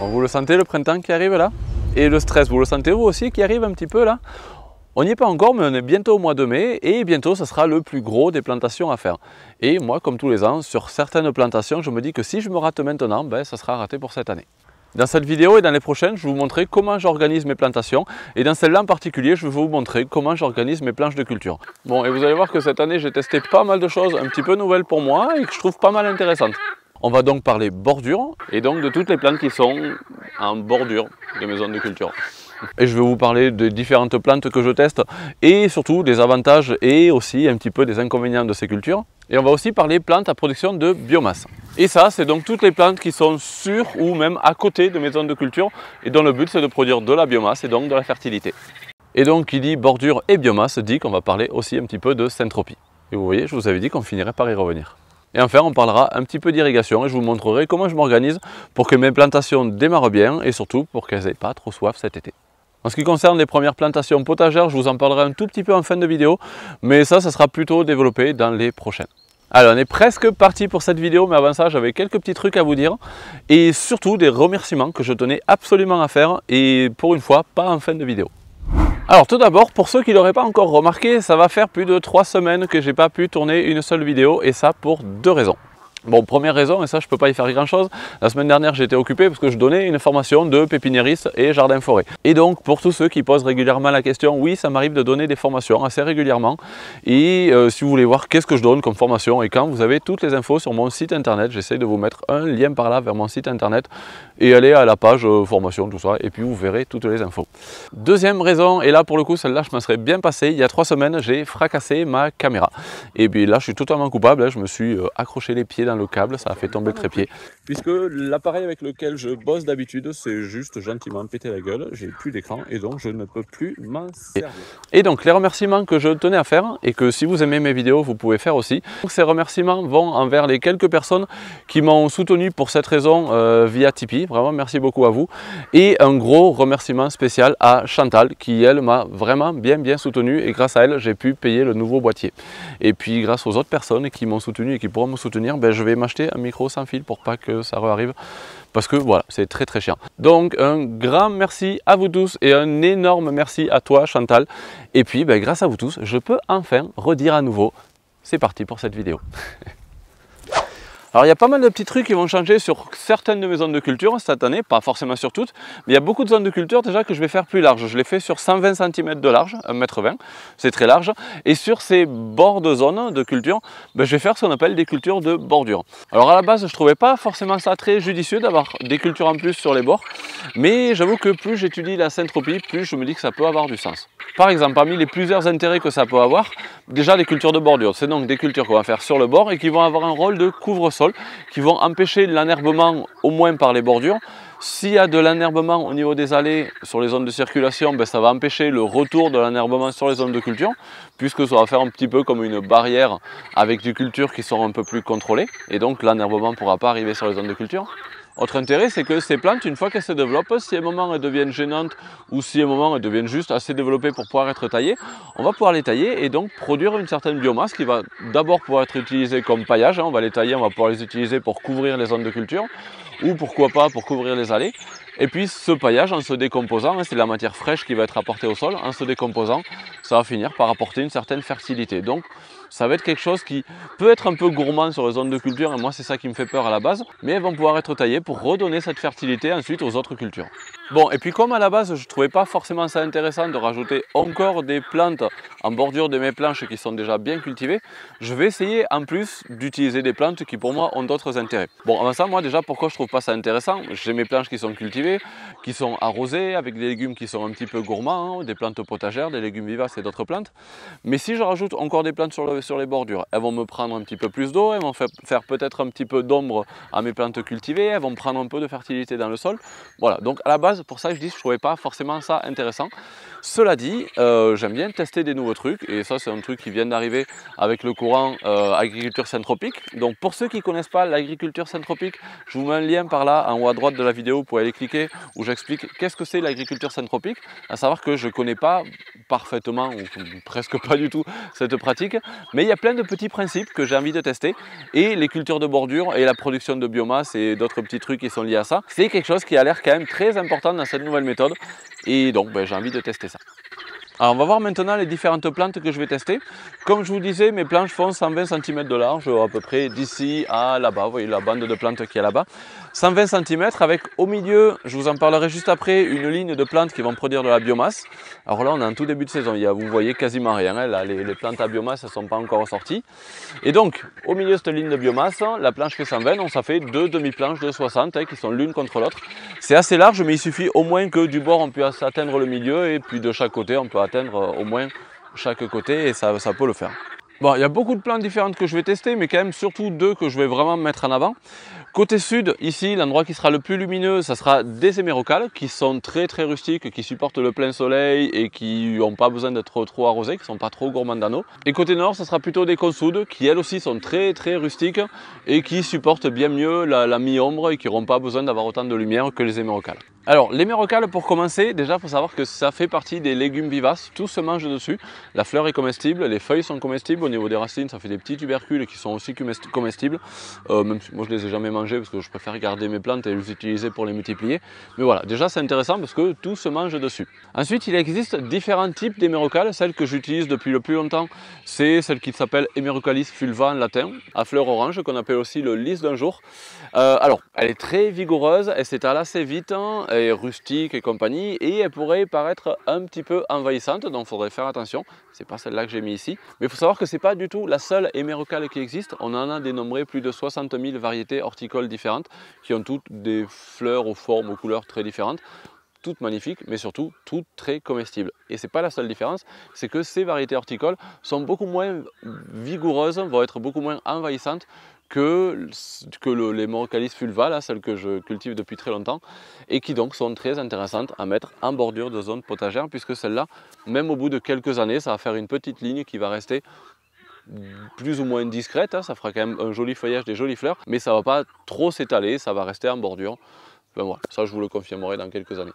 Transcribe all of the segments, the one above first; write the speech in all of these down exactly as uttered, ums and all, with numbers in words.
Bon, vous le sentez le printemps qui arrive là? Et le stress, vous le sentez vous aussi qui arrive un petit peu là? On n'y est pas encore, mais on est bientôt au mois de mai et bientôt ce sera le plus gros des plantations à faire. Et moi, comme tous les ans, sur certaines plantations, je me dis que si je me rate maintenant, ben, ça sera raté pour cette année. Dans cette vidéo et dans les prochaines, je vais vous montrer comment j'organise mes plantations et dans celle-là en particulier, je vais vous montrer comment j'organise mes planches de culture. Bon, et vous allez voir que cette année, j'ai testé pas mal de choses un petit peu nouvelles pour moi et que je trouve pas mal intéressantes. On va donc parler bordure et donc de toutes les plantes qui sont en bordure de mes zones de culture. Et je vais vous parler des différentes plantes que je teste et surtout des avantages et aussi un petit peu des inconvénients de ces cultures. Et on va aussi parler plantes à production de biomasse. Et ça, c'est donc toutes les plantes qui sont sur ou même à côté de mes zones de culture et dont le but c'est de produire de la biomasse et donc de la fertilité. Et donc qui dit bordure et biomasse dit qu'on va parler aussi un petit peu de syntropie. Et vous voyez, je vous avais dit qu'on finirait par y revenir. Et enfin, on parlera un petit peu d'irrigation et je vous montrerai comment je m'organise pour que mes plantations démarrent bien et surtout pour qu'elles n'aient pas trop soif cet été. En ce qui concerne les premières plantations potagères, je vous en parlerai un tout petit peu en fin de vidéo, mais ça, ça sera plutôt développé dans les prochaines. Alors, on est presque parti pour cette vidéo, mais avant ça, j'avais quelques petits trucs à vous dire et surtout des remerciements que je tenais absolument à faire et pour une fois, pas en fin de vidéo. Alors tout d'abord, pour ceux qui ne l'auraient pas encore remarqué, ça va faire plus de trois semaines que je n'ai pas pu tourner une seule vidéo et ça pour deux raisons. Bon, première raison, et ça je ne peux pas y faire grand chose, la semaine dernière j'étais occupé parce que je donnais une formation de pépiniériste et jardin-forêt. Et donc pour tous ceux qui posent régulièrement la question, oui ça m'arrive de donner des formations assez régulièrement. Et euh, si vous voulez voir qu'est-ce que je donne comme formation et quand, vous avez toutes les infos sur mon site internet. J'essaie de vous mettre un lien par là vers mon site internet et allez à la page euh, formation, tout ça, et puis vous verrez toutes les infos. Deuxième raison, et là pour le coup celle-là je m'en serais bien passé, il y a trois semaines j'ai fracassé ma caméra. Et puis là je suis totalement coupable, hein, je me suis euh, accroché les pieds dans le câble, ça a fait tomber le trépied. Puisque l'appareil avec lequel je bosse d'habitude, c'est juste gentiment pété la gueule, j'ai plus d'écran et donc je ne peux plus m'en servir. Et donc les remerciements que je tenais à faire et que si vous aimez mes vidéos, vous pouvez faire aussi. Donc, ces remerciements vont envers les quelques personnes qui m'ont soutenu pour cette raison euh, via Tipeee. Vraiment merci beaucoup à vous. Et un gros remerciement spécial à Chantal qui elle m'a vraiment bien bien soutenu et grâce à elle j'ai pu payer le nouveau boîtier. Et puis grâce aux autres personnes qui m'ont soutenu et qui pourront me soutenir, ben, je vais m'acheter un micro sans fil pour pas que ça re-arrive parce que voilà, c'est très très chiant. Donc un grand merci à vous tous et un énorme merci à toi Chantal. Et puis ben, grâce à vous tous, je peux enfin redire à nouveau, c'est parti pour cette vidéo. Alors il y a pas mal de petits trucs qui vont changer sur certaines de mes zones de culture cette année, pas forcément sur toutes, mais il y a beaucoup de zones de culture déjà que je vais faire plus larges. Je les fais sur cent vingt centimètres de large, un mètre vingt, c'est très large. Et sur ces bords de zone de culture, ben, je vais faire ce qu'on appelle des cultures de bordure. Alors à la base, je trouvais pas forcément ça très judicieux d'avoir des cultures en plus sur les bords, mais j'avoue que plus j'étudie la syntropie, plus je me dis que ça peut avoir du sens. Par exemple, parmi les plusieurs intérêts que ça peut avoir, déjà les cultures de bordure, c'est donc des cultures qu'on va faire sur le bord et qui vont avoir un rôle de couvre-sol, qui vont empêcher l'enherbement au moins par les bordures. S'il y a de l'enherbement au niveau des allées sur les zones de circulation, ben ça va empêcher le retour de l'enherbement sur les zones de culture, puisque ça va faire un petit peu comme une barrière avec des cultures qui sont un peu plus contrôlées, et donc l'enherbement ne pourra pas arriver sur les zones de culture. Autre intérêt, c'est que ces plantes, une fois qu'elles se développent, si à un moment elles deviennent gênantes ou si à un moment elles deviennent juste assez développées pour pouvoir être taillées, on va pouvoir les tailler et donc produire une certaine biomasse qui va d'abord pouvoir être utilisée comme paillage. On va les tailler, on va pouvoir les utiliser pour couvrir les zones de culture ou pourquoi pas pour couvrir les allées. Et puis ce paillage, en se décomposant, c'est de la matière fraîche qui va être apportée au sol, en se décomposant, ça va finir par apporter une certaine fertilité. Donc ça va être quelque chose qui peut être un peu gourmand sur les zones de culture, et moi c'est ça qui me fait peur à la base, mais elles vont pouvoir être taillées pour redonner cette fertilité ensuite aux autres cultures. Bon, et puis comme à la base je ne trouvais pas forcément ça intéressant de rajouter encore des plantes en bordure de mes planches qui sont déjà bien cultivées, je vais essayer en plus d'utiliser des plantes qui pour moi ont d'autres intérêts. Bon, avant ça, moi déjà pourquoi je trouve pas ça intéressant, j'ai mes planches qui sont cultivées, qui sont arrosées avec des légumes qui sont un petit peu gourmands, hein, des plantes potagères, des légumes vivaces et d'autres plantes, mais si je rajoute encore des plantes sur le sur les bordures, elles vont me prendre un petit peu plus d'eau, elles vont faire peut-être un petit peu d'ombre à mes plantes cultivées, elles vont me prendre un peu de fertilité dans le sol. Voilà, donc à la base c'est pour ça que je dis que je ne trouvais pas forcément ça intéressant. Cela dit, euh, j'aime bien tester des nouveaux trucs et ça c'est un truc qui vient d'arriver avec le courant euh, agriculture syntropique. Donc pour ceux qui ne connaissent pas l'agriculture syntropique, je vous mets un lien par là en haut à droite de la vidéo, vous pouvez aller cliquer où j'explique qu'est-ce que c'est l'agriculture syntropique. À savoir que je ne connais pas parfaitement ou presque pas du tout cette pratique, mais il y a plein de petits principes que j'ai envie de tester et les cultures de bordure et la production de biomasse et d'autres petits trucs qui sont liés à ça, c'est quelque chose qui a l'air quand même très important dans cette nouvelle méthode et donc ben, j'ai envie de tester ça. Alors on va voir maintenant les différentes plantes que je vais tester. Comme je vous disais, mes planches font cent vingt centimètres de large, à peu près d'ici à là-bas. Vous voyez la bande de plantes qui est là-bas. cent vingt centimètres avec au milieu, je vous en parlerai juste après, une ligne de plantes qui vont produire de la biomasse. Alors là on est en tout début de saison, il y a, vous voyez quasiment rien. Hein, là, les, les plantes à biomasse ne sont pas encore sorties. Et donc au milieu de cette ligne de biomasse, la planche fait cent vingt, donc ça fait deux demi-planches de soixante hein, qui sont l'une contre l'autre. C'est assez large mais il suffit au moins que du bord on puisse atteindre le milieu et puis de chaque côté on peut atteindre au moins chaque côté et ça, ça peut le faire. Bon, il y a beaucoup de plantes différentes que je vais tester, mais quand même surtout deux que je vais vraiment mettre en avant. Côté sud, ici, l'endroit qui sera le plus lumineux, ça sera des hémérocales qui sont très très rustiques, qui supportent le plein soleil et qui n'ont pas besoin d'être trop arrosés, qui ne sont pas trop gourmands d'en eau. Et côté nord, ça sera plutôt des consoudes qui elles aussi sont très très rustiques et qui supportent bien mieux la, la mi-ombre et qui n'auront pas besoin d'avoir autant de lumière que les hémérocales. Alors, l'hémérocale, pour commencer, déjà, il faut savoir que ça fait partie des légumes vivaces. Tout se mange dessus. La fleur est comestible, les feuilles sont comestibles. Au niveau des racines, ça fait des petits tubercules qui sont aussi comestibles. Euh, même si moi, je les ai jamais mangés parce que je préfère garder mes plantes et les utiliser pour les multiplier. Mais voilà, déjà, c'est intéressant parce que tout se mange dessus. Ensuite, il existe différents types d'hémérocales. Celle que j'utilise depuis le plus longtemps, c'est celle qui s'appelle Hemerocalis fulva en latin, à fleur orange, qu'on appelle aussi le lys d'un jour. Euh, alors, elle est très vigoureuse, elle s'étale assez vite. Hein, et rustique et compagnie et elle pourrait paraître un petit peu envahissante donc il faudrait faire attention, c'est pas celle-là que j'ai mis ici mais il faut savoir que c'est pas du tout la seule hémérocale qui existe, on en a dénombré plus de soixante mille variétés horticoles différentes qui ont toutes des fleurs aux formes, aux couleurs très différentes, toutes magnifiques mais surtout toutes très comestibles et c'est pas la seule différence, c'est que ces variétés horticoles sont beaucoup moins vigoureuses, vont être beaucoup moins envahissantes que, que le, les Hemerocalis fulva, là, celles que je cultive depuis très longtemps, et qui donc sont très intéressantes à mettre en bordure de zones potagères, puisque celle-là, même au bout de quelques années, ça va faire une petite ligne qui va rester plus ou moins discrète, hein, ça fera quand même un joli feuillage, des jolies fleurs, mais ça ne va pas trop s'étaler, ça va rester en bordure. Ben voilà, ça je vous le confirmerai dans quelques années.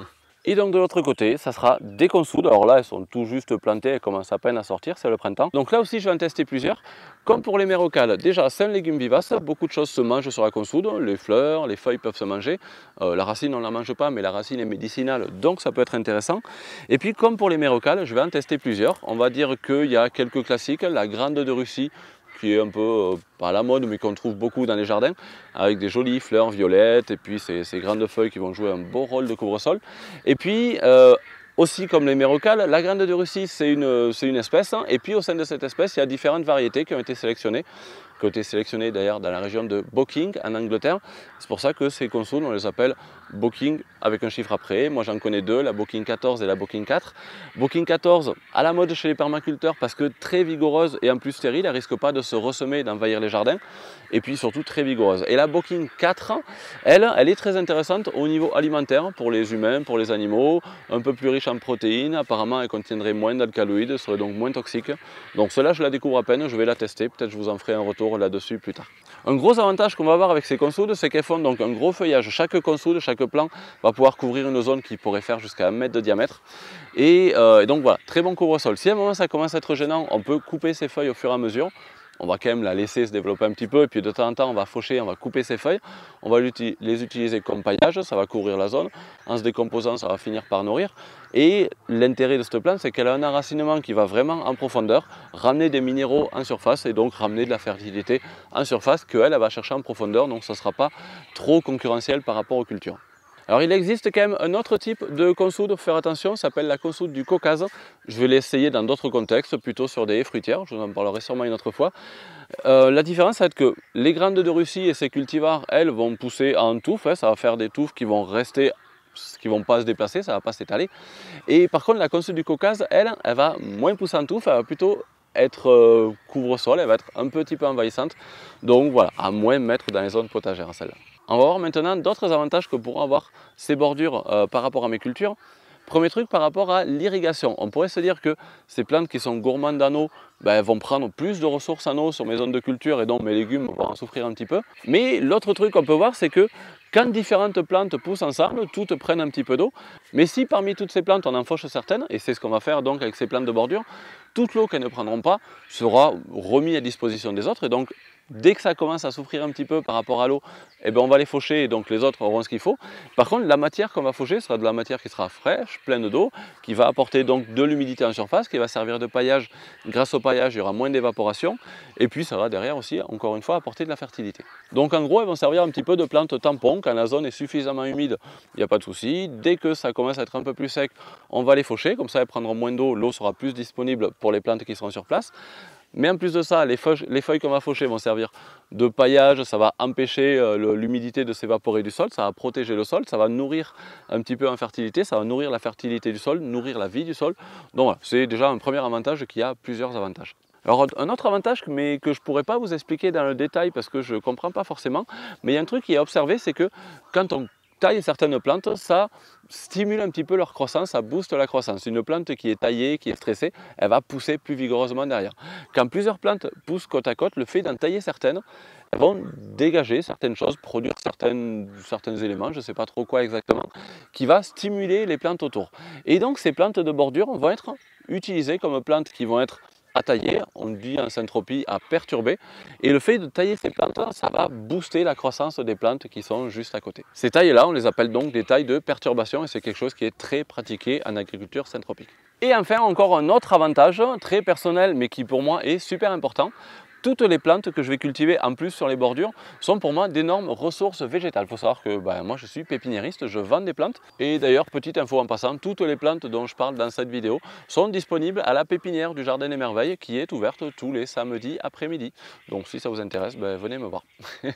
Et donc de l'autre côté, ça sera des consoudes. Alors là, elles sont tout juste plantées, elles commencent à peine à sortir, c'est le printemps. Donc là aussi, je vais en tester plusieurs. Comme pour les mérocales, déjà, c'est un légume vivace. Beaucoup de choses se mangent sur la consoude. Les fleurs, les feuilles peuvent se manger. Euh, la racine, on ne la mange pas, mais la racine est médicinale, donc ça peut être intéressant. Et puis, comme pour les mérocales, je vais en tester plusieurs. On va dire qu'il y a quelques classiques. La grande de Russie, qui est un peu, euh, pas à la mode, mais qu'on trouve beaucoup dans les jardins, avec des jolies fleurs violettes, et puis ces, ces grandes feuilles qui vont jouer un beau rôle de couvre-sol. Et puis, euh, aussi comme les mérocales, la grande de Russie, c'est une, c'est une espèce, hein, et puis au sein de cette espèce, il y a différentes variétés qui ont été sélectionnées, qui ont été sélectionnées d'ailleurs dans la région de Woking, en Angleterre. C'est pour ça que ces consoudes, on les appelle Woking avec un chiffre après. Moi j'en connais deux, la Woking quatorze et la Woking quatre. Woking quatorze, à la mode chez les permaculteurs parce que très vigoureuse et en plus stérile, elle ne risque pas de se ressemer et d'envahir les jardins. Et puis surtout très vigoureuse. Et la Woking quatre, elle, elle est très intéressante au niveau alimentaire pour les humains, pour les animaux, un peu plus riche en protéines. Apparemment elle contiendrait moins d'alcaloïdes, serait donc moins toxique. Donc cela je la découvre à peine, je vais la tester, peut-être je vous en ferai un retour là-dessus plus tard. Un gros avantage qu'on va avoir avec ces consoudes, c'est qu'elles font donc un gros feuillage. Chaque consoude, chaque plant va pouvoir couvrir une zone qui pourrait faire jusqu'à un mètre de diamètre. Et, euh, et donc voilà, très bon couvre-sol. Si à un moment ça commence à être gênant, on peut couper ces feuilles au fur et à mesure. On va quand même la laisser se développer un petit peu et puis de temps en temps on va faucher, on va couper ces feuilles. On va les utiliser comme paillage, ça va couvrir la zone. En se décomposant, ça va finir par nourrir. Et l'intérêt de cette plante, c'est qu'elle a un enracinement qui va vraiment en profondeur, ramener des minéraux en surface et donc ramener de la fertilité en surface qu'elle elle va chercher en profondeur. Donc ça ne sera pas trop concurrentiel par rapport aux cultures. Alors il existe quand même un autre type de consoude, il faut faire attention, ça s'appelle la consoude du Caucase. Je vais l'essayer dans d'autres contextes, plutôt sur des haies fruitières, je vous en parlerai sûrement une autre fois. Euh, la différence, ça va être que les grandes de Russie et ces cultivars, elles, vont pousser en touffe, hein, ça va faire des touffes qui vont rester, qui ne vont pas se déplacer, ça ne va pas s'étaler. Et par contre, la consoude du Caucase, elle, elle va moins pousser en touffe, elle va plutôt être euh, couvre-sol, elle va être un petit peu envahissante. Donc voilà, à moins mettre dans les zones potagères, celle-là. On va voir maintenant d'autres avantages que pourront avoir ces bordures euh, par rapport à mes cultures. Premier truc par rapport à l'irrigation. On pourrait se dire que ces plantes qui sont gourmandes en eau ben, vont prendre plus de ressources en eau sur mes zones de culture et donc mes légumes vont en souffrir un petit peu. Mais l'autre truc qu'on peut voir, c'est que quand différentes plantes poussent ensemble, toutes prennent un petit peu d'eau. Mais si parmi toutes ces plantes on en fauche certaines, et c'est ce qu'on va faire donc avec ces plantes de bordure, toute l'eau qu'elles ne prendront pas sera remise à disposition des autres. Et donc dès que ça commence à souffrir un petit peu par rapport à l'eau, eh ben on va les faucher et donc les autres auront ce qu'il faut. Par contre, la matière qu'on va faucher sera de la matière qui sera fraîche, pleine d'eau, qui va apporter donc de l'humidité en surface, qui va servir de paillage. Grâce au paillage, il y aura moins d'évaporation. Et puis ça va derrière aussi, encore une fois, apporter de la fertilité. Donc en gros, elles vont servir un petit peu de plantes tampons. Quand la zone est suffisamment humide, il n'y a pas de souci. Dès que ça commence à être un peu plus sec, on va les faucher. Comme ça, elles prendront moins d'eau, l'eau sera plus disponible pour les plantes qui seront sur place. Mais en plus de ça, les feuilles, les feuilles qu'on va faucher vont servir de paillage, ça va empêcher euh, l'humidité de s'évaporer du sol, ça va protéger le sol, ça va nourrir un petit peu en fertilité, ça va nourrir la fertilité du sol, nourrir la vie du sol. Donc voilà, c'est déjà un premier avantage qui a plusieurs avantages. Alors un autre avantage, mais que je ne pourrais pas vous expliquer dans le détail parce que je ne comprends pas forcément, mais il y a un truc qui est observé, c'est que quand on taille certaines plantes, ça stimule un petit peu leur croissance, ça booste la croissance. Une plante qui est taillée, qui est stressée, elle va pousser plus vigoureusement derrière. Quand plusieurs plantes poussent côte à côte, le fait d'en tailler certaines, elles vont dégager certaines choses, produire certaines, certains éléments, je ne sais pas trop quoi exactement, qui va stimuler les plantes autour. Et donc ces plantes de bordure vont être utilisées comme plantes qui vont être à tailler, on dit en syntropie à perturber, et le fait de tailler ces plantes, ça va booster la croissance des plantes qui sont juste à côté. Ces tailles-là, on les appelle donc des tailles de perturbation et c'est quelque chose qui est très pratiqué en agriculture syntropique. Et enfin, encore un autre avantage très personnel, mais qui pour moi est super important. Toutes les plantes que je vais cultiver en plus sur les bordures sont pour moi d'énormes ressources végétales. Il faut savoir que ben, moi je suis pépiniériste, je vends des plantes. Et d'ailleurs, petite info en passant, toutes les plantes dont je parle dans cette vidéo sont disponibles à la pépinière du Jardin des Merveilles qui est ouverte tous les samedis après-midi. Donc si ça vous intéresse, ben, venez me voir.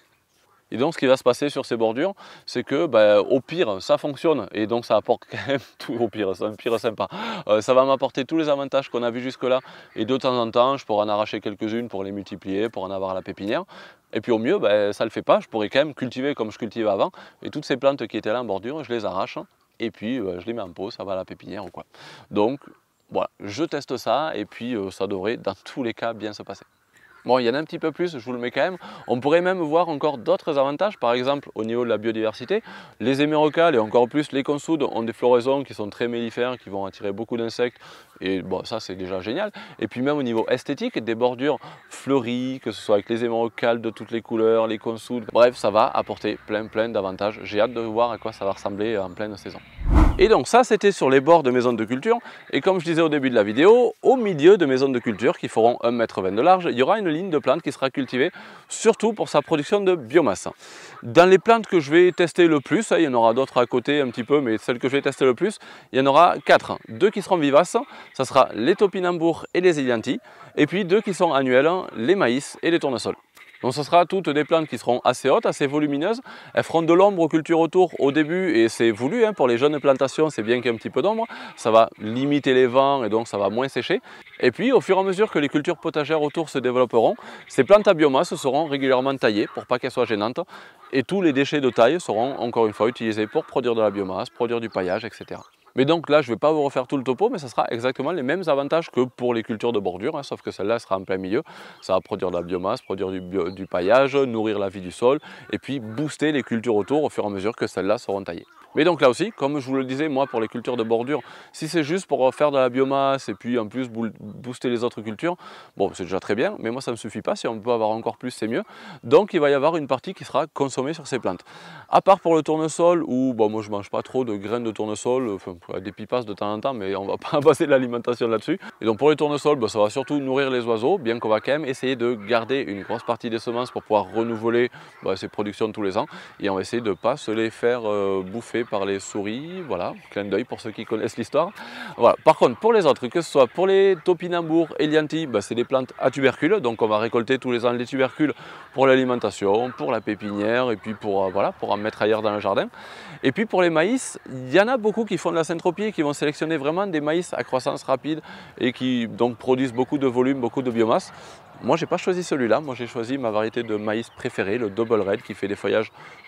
Et donc ce qui va se passer sur ces bordures, c'est que ben, au pire ça fonctionne et donc ça apporte quand même tout au pire, c'est un pire sympa. Euh, ça va m'apporter tous les avantages qu'on a vus jusque là et de temps en temps je pourrais en arracher quelques-unes pour les multiplier, pour en avoir à la pépinière. Et puis au mieux, ben, ça ne le fait pas, je pourrais quand même cultiver comme je cultivais avant et toutes ces plantes qui étaient là en bordure, je les arrache et puis ben, je les mets en pot, ça va à la pépinière ou quoi. Donc voilà, je teste ça et puis euh, ça devrait dans tous les cas bien se passer. Bon, il y en a un petit peu plus, je vous le mets quand même. On pourrait même voir encore d'autres avantages, par exemple au niveau de la biodiversité. Les hémérocalles et encore plus les consoudes ont des floraisons qui sont très mellifères, qui vont attirer beaucoup d'insectes. Et bon, ça c'est déjà génial. Et puis même au niveau esthétique, des bordures fleuries, que ce soit avec les hémérocalles de toutes les couleurs, les consoudes. Bref, ça va apporter plein plein d'avantages. J'ai hâte de voir à quoi ça va ressembler en pleine saison. Et donc ça c'était sur les bords de mes zones de culture et comme je disais au début de la vidéo, au milieu de mes zones de culture qui feront un mètre vingt de large, il y aura une ligne de plantes qui sera cultivée surtout pour sa production de biomasse. Dans les plantes que je vais tester le plus, il y en aura d'autres à côté un petit peu, mais celles que je vais tester le plus, il y en aura quatre. Deux qui seront vivaces, ça sera les topinambours et les hélianthis, et puis deux qui sont annuels, les maïs et les tournesols. Donc ce sera toutes des plantes qui seront assez hautes, assez volumineuses. Elles feront de l'ombre aux cultures autour au début et c'est voulu hein, pour les jeunes plantations, c'est bien qu'il y ait un petit peu d'ombre. Ça va limiter les vents et donc ça va moins sécher. Et puis au fur et à mesure que les cultures potagères autour se développeront, ces plantes à biomasse seront régulièrement taillées pour pas qu'elles soient gênantes. Et tous les déchets de taille seront encore une fois utilisés pour produire de la biomasse, produire du paillage, et cetera. Mais donc là, je ne vais pas vous refaire tout le topo, mais ça sera exactement les mêmes avantages que pour les cultures de bordure, hein, sauf que celle-là sera en plein milieu. Ça va produire de la biomasse, produire du, bio, du paillage, nourrir la vie du sol, et puis booster les cultures autour au fur et à mesure que celles-là seront taillées. Mais donc là aussi, comme je vous le disais, moi pour les cultures de bordure, si c'est juste pour faire de la biomasse et puis en plus booster les autres cultures, bon c'est déjà très bien, mais moi ça ne me suffit pas, si on peut avoir encore plus c'est mieux. Donc il va y avoir une partie qui sera consommée sur ces plantes. À part pour le tournesol, où bon, moi je ne mange pas trop de graines de tournesol, enfin des pipas de temps en temps, mais on ne va pas baser l'alimentation là-dessus. Et donc pour les tournesols, bah, ça va surtout nourrir les oiseaux, bien qu'on va quand même essayer de garder une grosse partie des semences pour pouvoir renouveler bah, ces productions tous les ans. Et on va essayer de ne pas se les faire euh, bouffer par les souris, voilà, clin d'œil pour ceux qui connaissent l'histoire. Voilà. Par contre, pour les autres, que ce soit pour les topinambours, hélianthis, bah, c'est des plantes à tubercules, donc on va récolter tous les ans les tubercules pour l'alimentation, pour la pépinière et puis pour, euh, voilà, pour en mettre ailleurs dans le jardin. Et puis pour les maïs, il y en a beaucoup qui font de la syntropie et qui vont sélectionner vraiment des maïs à croissance rapide et qui donc produisent beaucoup de volume, beaucoup de biomasse. Moi, j'ai pas choisi celui-là, moi j'ai choisi ma variété de maïs préférée, le Double Red, qui fait des feuillages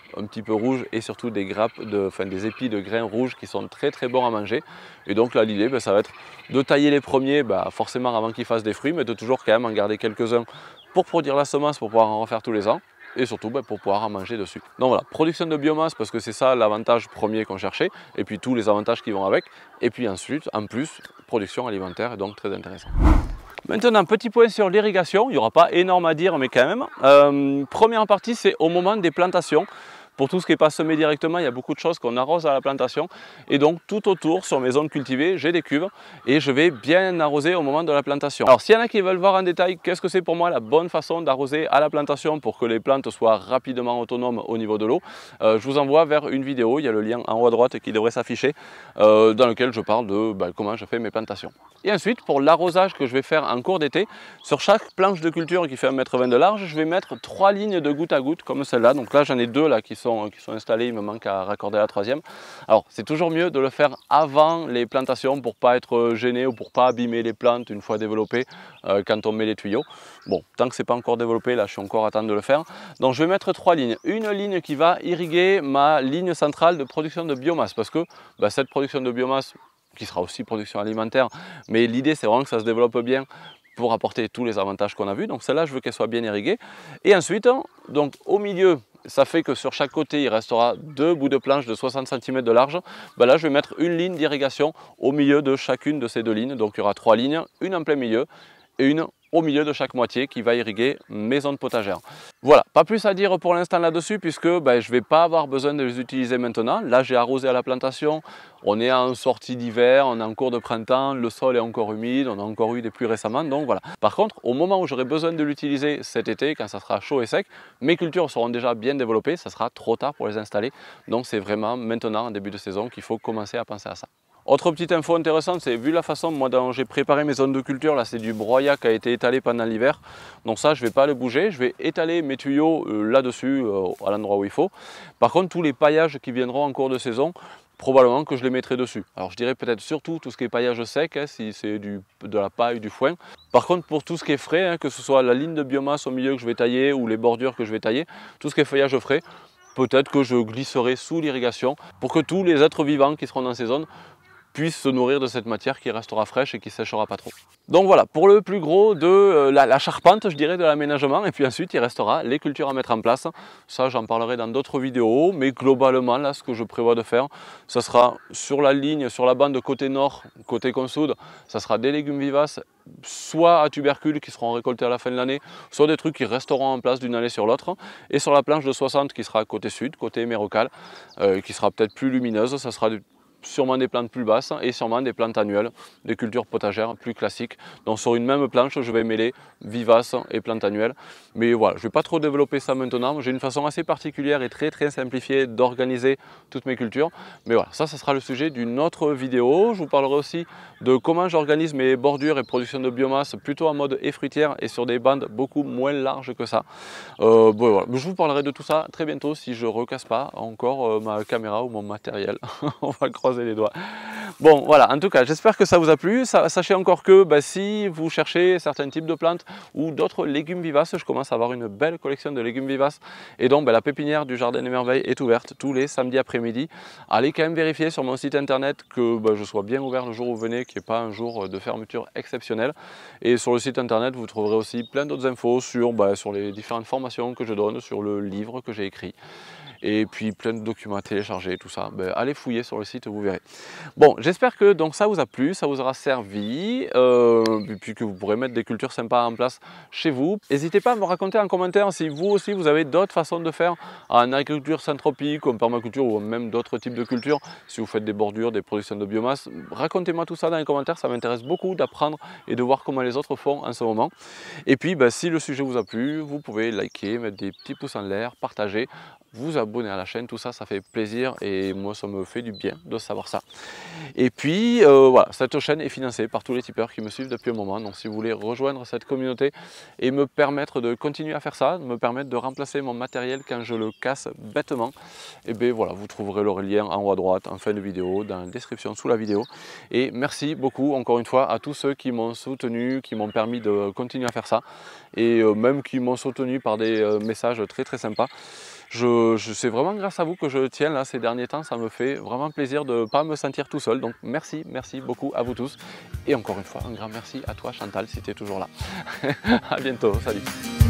un petit peu rouges et surtout des grappes, de, enfin des épis de grains rouges qui sont très très bons à manger. Et donc là l'idée ben, ça va être de tailler les premiers ben, forcément avant qu'ils fassent des fruits, mais de toujours quand même en garder quelques-uns pour produire la semence, pour pouvoir en refaire tous les ans. Et surtout ben, pour pouvoir en manger dessus. Donc voilà, production de biomasse parce que c'est ça l'avantage premier qu'on cherchait, et puis tous les avantages qui vont avec, et puis ensuite, en plus, production alimentaire, et donc très intéressant. Maintenant, petit point sur l'irrigation, il n'y aura pas énorme à dire, mais quand même. Euh, première partie, c'est au moment des plantations. Pour tout ce qui n'est pas semé directement, il y a beaucoup de choses qu'on arrose à la plantation. Et donc tout autour, sur mes zones cultivées, j'ai des cuves et je vais bien arroser au moment de la plantation. Alors s'il y en a qui veulent voir en détail qu'est-ce que c'est pour moi la bonne façon d'arroser à la plantation pour que les plantes soient rapidement autonomes au niveau de l'eau, euh, je vous envoie vers une vidéo, il y a le lien en haut à droite qui devrait s'afficher, euh, dans lequel je parle de bah, comment je fais mes plantations. Et ensuite, pour l'arrosage que je vais faire en cours d'été, sur chaque planche de culture qui fait un mètre vingt de large, je vais mettre trois lignes de goutte à goutte comme celle-là. Donc là j'en ai deux là qui sont qui sont installés, il me manque à raccorder la troisième. Alors c'est toujours mieux de le faire avant les plantations pour pas être gêné ou pour pas abîmer les plantes une fois développées euh, quand on met les tuyaux. Bon, tant que c'est pas encore développé, là je suis encore à temps de le faire. Donc je vais mettre trois lignes. Une ligne qui va irriguer ma ligne centrale de production de biomasse parce que bah, cette production de biomasse qui sera aussi production alimentaire, mais l'idée c'est vraiment que ça se développe bien pour apporter tous les avantages qu'on a vus. Donc celle-là, je veux qu'elle soit bien irriguée. Et ensuite, donc au milieu, ça fait que sur chaque côté, il restera deux bouts de planche de soixante centimètres de large. Ben là, je vais mettre une ligne d'irrigation au milieu de chacune de ces deux lignes. Donc il y aura trois lignes, une en plein milieu et une au milieu de chaque moitié qui va irriguer mes zones potagères. Voilà, pas plus à dire pour l'instant là-dessus puisque ben, je ne vais pas avoir besoin de les utiliser maintenant. Là, j'ai arrosé à la plantation, on est en sortie d'hiver, on est en cours de printemps, le sol est encore humide, on a encore eu des pluies récemment, donc voilà. Par contre, au moment où j'aurai besoin de l'utiliser cet été, quand ça sera chaud et sec, mes cultures seront déjà bien développées, ça sera trop tard pour les installer. Donc c'est vraiment maintenant, en début de saison, qu'il faut commencer à penser à ça. Autre petite info intéressante, c'est vu la façon moi dont j'ai préparé mes zones de culture, là c'est du broyat qui a été étalé pendant l'hiver. Donc ça je ne vais pas le bouger, je vais étaler mes tuyaux euh, là-dessus, euh, à l'endroit où il faut. Par contre tous les paillages qui viendront en cours de saison, probablement que je les mettrai dessus. Alors je dirais peut-être surtout tout ce qui est paillage sec, hein, si c'est de la paille, du foin. Par contre pour tout ce qui est frais, hein, que ce soit la ligne de biomasse au milieu que je vais tailler ou les bordures que je vais tailler, tout ce qui est feuillage frais, peut-être que je glisserai sous l'irrigation pour que tous les êtres vivants qui seront dans ces zones puisse se nourrir de cette matière qui restera fraîche et qui ne séchera pas trop. Donc voilà, pour le plus gros de euh, la, la charpente, je dirais, de l'aménagement, et puis ensuite il restera les cultures à mettre en place. Ça j'en parlerai dans d'autres vidéos, mais globalement là ce que je prévois de faire, ça sera sur la ligne, sur la bande côté nord, côté consoude, ça sera des légumes vivaces, soit à tubercules qui seront récoltés à la fin de l'année, soit des trucs qui resteront en place d'une année sur l'autre. Et sur la planche de soixante qui sera côté sud, côté hémérocal, euh, qui sera peut-être plus lumineuse, ça sera du sûrement des plantes plus basses et sûrement des plantes annuelles, des cultures potagères plus classiques. Donc sur une même planche, je vais mêler vivaces et plantes annuelles. Mais voilà, je ne vais pas trop développer ça maintenant. J'ai une façon assez particulière et très très simplifiée d'organiser toutes mes cultures. Mais voilà, ça, ce sera le sujet d'une autre vidéo. Je vous parlerai aussi de comment j'organise mes bordures et production de biomasse plutôt en mode effruitière et sur des bandes beaucoup moins larges que ça. Euh, bon, voilà. Je vous parlerai de tout ça très bientôt si je ne recasse pas encore euh, ma caméra ou mon matériel. On va croiser les doigts. Bon voilà, en tout cas j'espère que ça vous a plu. Sachez encore que bah, si vous cherchez certains types de plantes ou d'autres légumes vivaces, je commence à avoir une belle collection de légumes vivaces et donc bah, la pépinière du Jardin des Merveilles est ouverte tous les samedis après-midi. Allez quand même vérifier sur mon site internet que bah, je sois bien ouvert le jour où vous venez, qu'il n'y ait pas un jour de fermeture exceptionnelle. Et sur le site internet vous trouverez aussi plein d'autres infos sur, bah, sur les différentes formations que je donne, sur le livre que j'ai écrit. Et puis plein de documents à télécharger, tout ça. Ben, allez fouiller sur le site, vous verrez. Bon, j'espère que donc, ça vous a plu, ça vous aura servi, euh, et puis que vous pourrez mettre des cultures sympas en place chez vous. N'hésitez pas à me raconter en commentaire si vous aussi vous avez d'autres façons de faire en agriculture syntropique, ou en permaculture, ou même d'autres types de cultures. Si vous faites des bordures, des productions de biomasse, racontez-moi tout ça dans les commentaires, ça m'intéresse beaucoup d'apprendre et de voir comment les autres font en ce moment. Et puis, ben, si le sujet vous a plu, vous pouvez liker, mettre des petits pouces en l'air, partager, vous abonner à la chaîne, tout ça, ça fait plaisir et moi ça me fait du bien de savoir ça. Et puis euh, voilà, cette chaîne est financée par tous les tipeurs qui me suivent depuis un moment, donc si vous voulez rejoindre cette communauté et me permettre de continuer à faire ça, me permettre de remplacer mon matériel quand je le casse bêtement, et bien voilà, vous trouverez le lien en haut à droite, en fin de vidéo, dans la description sous la vidéo. Et merci beaucoup encore une fois à tous ceux qui m'ont soutenu, qui m'ont permis de continuer à faire ça, et euh, même qui m'ont soutenu par des euh, messages très très sympas. je, je, c'est vraiment grâce à vous que je tiens là ces derniers temps. Ça me fait vraiment plaisir de ne pas me sentir tout seul. Donc merci, merci beaucoup à vous tous. Et encore une fois, un grand merci à toi Chantal si tu es toujours là. À bientôt, salut.